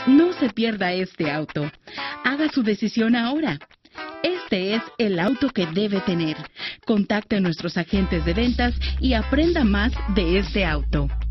No se pierda este auto. Haga su decisión ahora. Este es el auto que debe tener. Contacte a nuestros agentes de ventas y aprenda más de este auto.